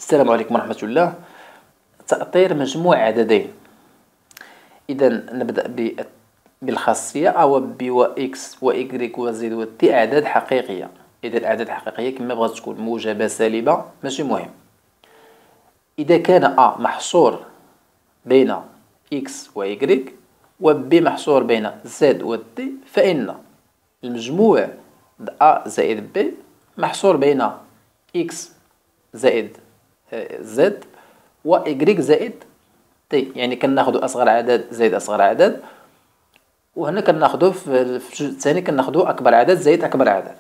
السلام عليكم ورحمة الله. تأطير مجموع عددين. إذا نبدأ بالخاصية أو و إكس و إكغيك و زد و تي أعداد حقيقية. إذا الأعداد الحقيقية كما بغات تكون موجبة سالبة ماشي مهم. إذا كان أ محصور بين إكس و إكغيك و بي محصور بين زد و تي فإن المجموع أ زائد بي محصور بين إكس زائد زد و إكغيك زائد تي، يعني كناخدو أصغر عدد زائد أصغر عدد، وهنا كناخدو في الجزء الثاني كناخدو أكبر عدد زائد أكبر عدد.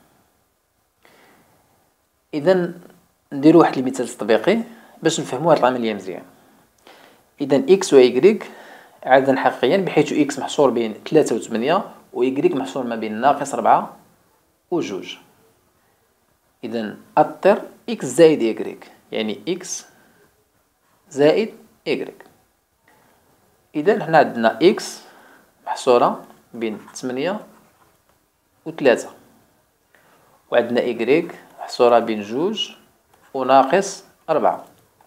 إذا نديرو واحد المثال تطبيقي باش نفهمو هاد العملية مزيان. إذا إكس و إكغيك عددا حقيقيا بحيث إكس محصور بين 3 و 8 و إكغيك محصور ما بين ناقص 4 و 2. إذا أطر إكس زائد إكغيك، يعني إكس زائد إكغيك. إذا حنا عندنا إكس محصورة بين 8 و 3 و عندنا إكغيك محصورة بين 2 و ناقص 4.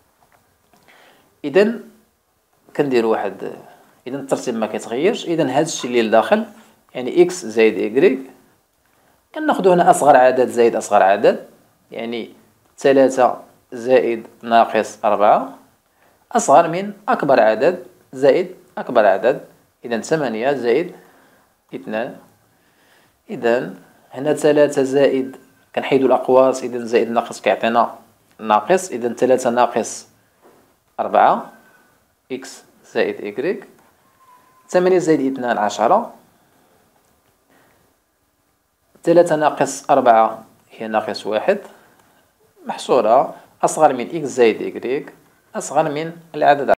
إذا كنديرو واحد، إذا الترتيب ما كيتغيرش. إذا هاد الشي اللي لداخل يعني إكس زائد إكغيك كناخدو هنا أصغر عدد زائد أصغر عدد، يعني 3 زائد ناقص 4 أصغر من أكبر عدد زائد أكبر عدد. إذا 8 زائد 2. إذا هنا 3 زائد كنحيدو الأقواس، إذا زائد ناقص كيعطينا ناقص. إذا 3 ناقص 4 إكس زائد إكغيك. 8 زائد 2 10. 3 ناقص 4 هي ناقص 1 محصورة أصغر من إكس زائد إكغيك أصغر من العدد